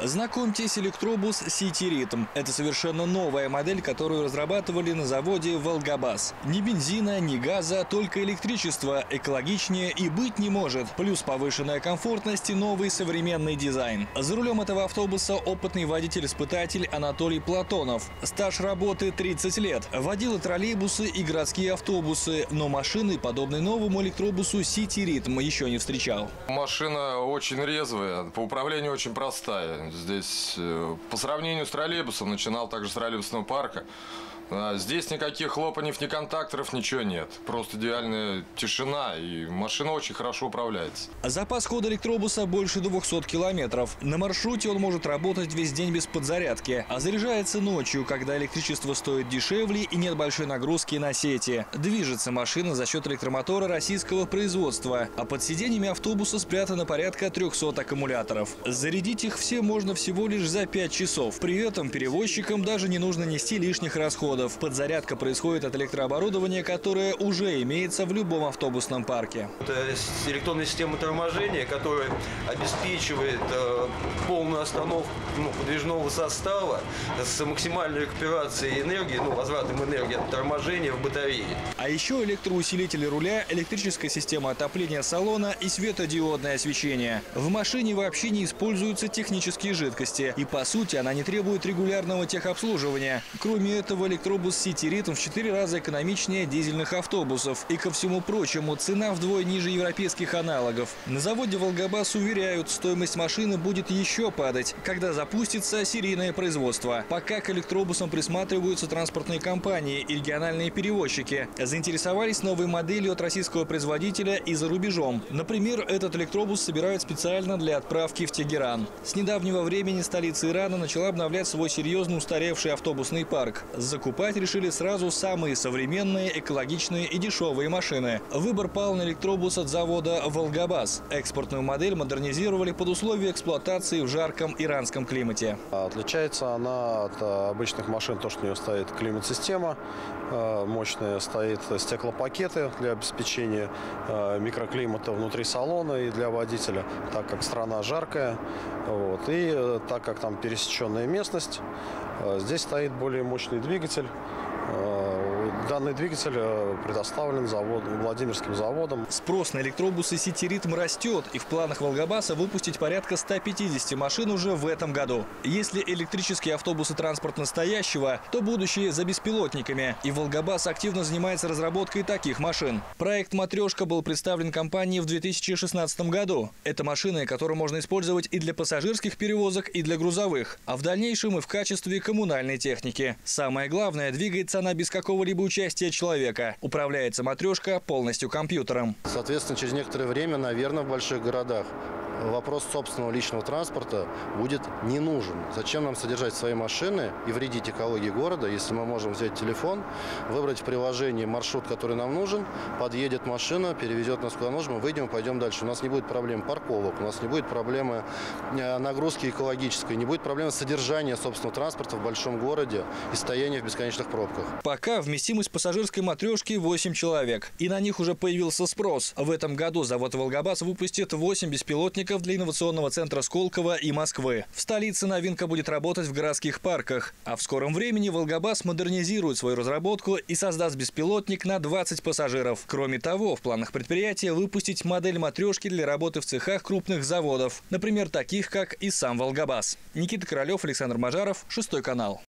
Знакомьтесь, электробус City Rhythm. Это совершенно новая модель, которую разрабатывали на заводе «Волгабас». Ни бензина, ни газа, только электричество. Экологичнее и быть не может. Плюс повышенная комфортность и новый современный дизайн. За рулем этого автобуса опытный водитель-испытатель Анатолий Платонов. Стаж работы 30 лет. Водил и троллейбусы, и городские автобусы. Но машины, подобной новому электробусу City Rhythm, еще не встречал. Машина очень резвая, по управлению очень простая. Здесь по сравнению с троллейбусом, начинал также с троллейбусного парка. Здесь никаких хлопаньев, ни контакторов, ничего нет. Просто идеальная тишина, и машина очень хорошо управляется. Запас хода электробуса больше 200 километров. На маршруте он может работать весь день без подзарядки, а заряжается ночью, когда электричество стоит дешевле и нет большой нагрузки на сети. Движется машина за счет электромотора российского производства, а под сиденьями автобуса спрятано порядка 300 аккумуляторов. Зарядить их все можно всего лишь за 5 часов. При этом перевозчикам даже не нужно нести лишних расходов. Подзарядка происходит от электрооборудования, которое уже имеется в любом автобусном парке. Это электронная система торможения, которая обеспечивает полную остановку подвижного состава с максимальной рекуперацией энергии, возвратом энергии от торможения в батарее. А еще электроусилители руля, электрическая система отопления салона и светодиодное освещение. В машине вообще не используются технические жидкости, и по сути она не требует регулярного техобслуживания. Кроме этого, электробус City Rhythm в 4 раза экономичнее дизельных автобусов. И ко всему прочему, цена вдвое ниже европейских аналогов. На заводе «Волгабас» уверяют, стоимость машины будет еще падать, когда запустится серийное производство. Пока к электробусам присматриваются транспортные компании и региональные перевозчики. Заинтересовались новой моделью от российского производителя и за рубежом. Например, этот электробус собирают специально для отправки в Тегеран. С недавнего времени столица Ирана начала обновлять свой серьезно устаревший автобусный парк. Закупать решили сразу самые современные, экологичные и дешевые машины. Выбор пал на электробус от завода «Волгабас». Экспортную модель модернизировали под условия эксплуатации в жарком иранском климате. Отличается она от обычных машин, то, что у нее стоит климат-система мощная, стоит стеклопакеты для обеспечения микроклимата внутри салона и для водителя, так как страна жаркая, и так как там пересеченная местность, здесь стоит более мощный двигатель. Данный двигатель предоставлен Владимирским заводом. Спрос на электробусы City Rhythm растет, и в планах «Волгабаса» выпустить порядка 150 машин уже в этом году. Если электрические автобусы транспорт настоящего, то будущее за беспилотниками. И «Волгабас» активно занимается разработкой таких машин. Проект «Матрешка» был представлен компанией в 2016 году. Это машины, которые можно использовать и для пассажирских перевозок, и для грузовых, а в дальнейшем и в качестве коммунальной техники. Самое главное, двигается она без какого-либо участия человека. Управляется «Матрешка» полностью компьютером. Соответственно, через некоторое время, наверное, в больших городах вопрос собственного личного транспорта будет не нужен. Зачем нам содержать свои машины и вредить экологии города, если мы можем взять телефон, выбрать в приложении маршрут, который нам нужен, подъедет машина, перевезет нас куда нужно, мы выйдем и пойдем дальше. У нас не будет проблем парковок, у нас не будет проблемы нагрузки экологической, не будет проблемы содержания собственного транспорта в большом городе и стояния в бесконечных пробках. Пока вместимость пассажирской «Матрешки» 8 человек. И на них уже появился спрос. В этом году завод «Волгабас» выпустит 8 беспилотников для инновационного центра Сколково и Москвы. В столице новинка будет работать в городских парках. А в скором времени «Волгабас» модернизирует свою разработку и создаст беспилотник на 20 пассажиров. Кроме того, в планах предприятия выпустить модель «Матрешки» для работы в цехах крупных заводов. Например, таких, как и сам «Волгабас». Никита Королев, Александр Мажаров, 6 канал.